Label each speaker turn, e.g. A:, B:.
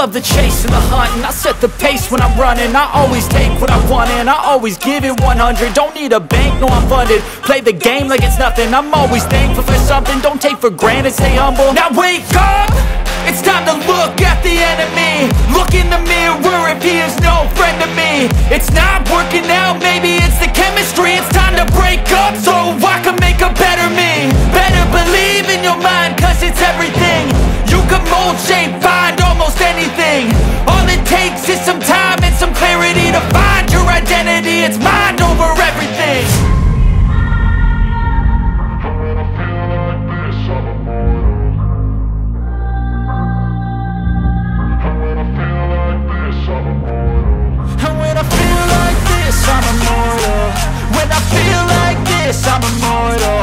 A: love the chase and the hunt, and I set the pace when I'm running. I always take what I want and I always give it 100. Don't need a bank, no I'm funded. Play the game like it's nothing. I'm always thankful for something. Don't take for granted, stay humble. Now wake up! It's time to look at the enemy. Look in the mirror if he is no friend to me. It's not working out, maybe it's the chemistry. It's time to break up so I can make a better me. Better believe in your mind, cause it's everything. You can mold, shape, find almost anything. All it takes is some time and some clarity to find your identity. It's mind over everything. I'm immortal. When I feel like this, I'm immortal.